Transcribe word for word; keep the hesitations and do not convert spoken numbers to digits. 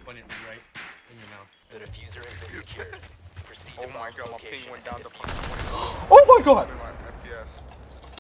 Put it right in your mouth. The diffuser has been secured. Oh my god, my ping went down to fucking twenty. Oh my god!